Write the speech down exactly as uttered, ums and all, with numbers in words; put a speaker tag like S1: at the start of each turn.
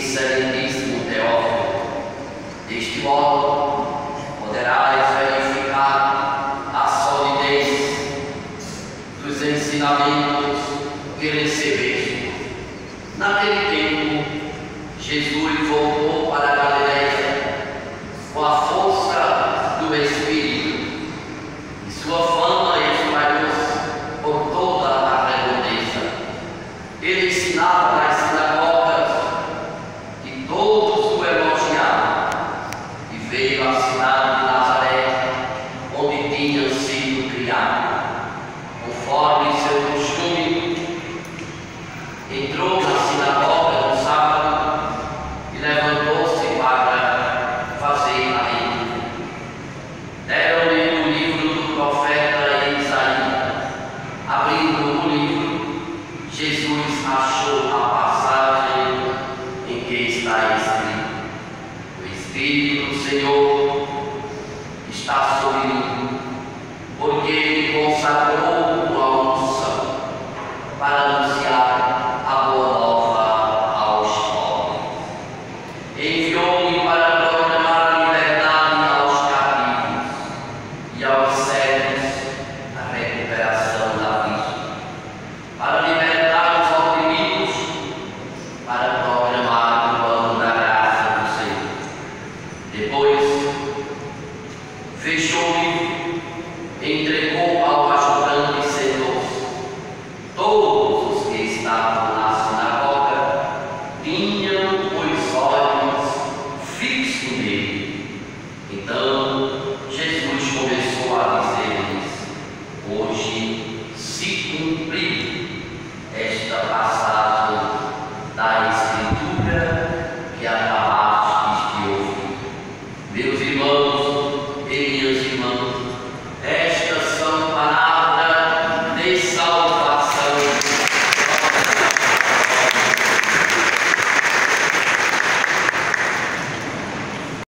S1: Excelentíssimo Teófilo, deste modo poderás verificar a solidez dos ensinamentos que recebeste. Naquele tempo, Jesus voltou para a Galileia com a força do Espírito, e sua fama espalhou-se por toda a redondeza. Ele ensinava nas sinagogas e todos o elogiavam, e veio à cidade de Nazaré, onde tinha sido criado. Conforme seu costume, entrou na sinagoga no sábado e levantou-se para fazer a leitura. Deram-lhe o livro do profeta Isaías. Abrindo o livro, Jesus achou a passagem em que está escrito: o Espírito do Senhor está sobre mim, porque ele consagrou uma unção para